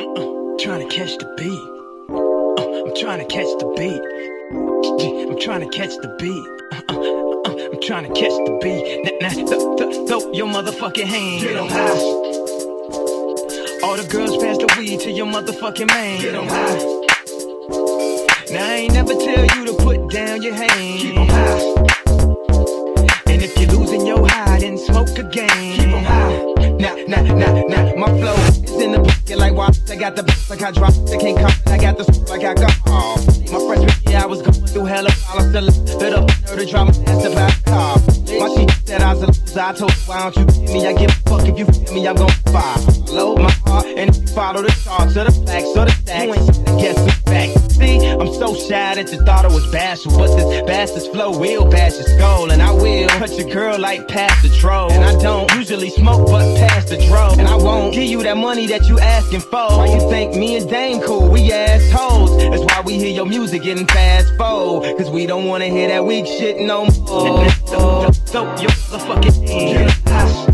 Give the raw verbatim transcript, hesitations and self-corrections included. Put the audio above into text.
Uh, trying to catch the beat. Uh, I'm trying to catch the beat. I'm trying to catch the beat. Uh, uh, uh, I'm trying to catch the beat. Now, now, th th throw your motherfucking hand. Get on high. All the girls pass the weed to your motherfucking man. Get on high. Now I ain't never tell you to put down your hand. Keep on high. And if you're losing your high, then smoke again. Keep on high. Nah, nah, nah, nah. My flow is in the pocket like why I got the like I dropped. I can't come. I got the like I got. Oh. My freshman year I was going through hella. I still lit up to drop my ass about the car. My she said I was a loser. I told her, why don't you give me? I give a fuck if you feel me. I'm gon' fire. Load my heart and if you follow the charts or the facts or the stacks, you ain't guess me back. See, I'm so shy that you thought I was bashful, but this bastard's flow will bash your skull, and I will touch your girl like past the troll. And I don't usually smoke, but past the dro. And I won't give you that money that you asking for. Why you think me and Dame cool? We assholes. That's why we hear your music getting fast forward, cause we don't wanna hear that weak shit no more. So, so, so your motherfucking hand.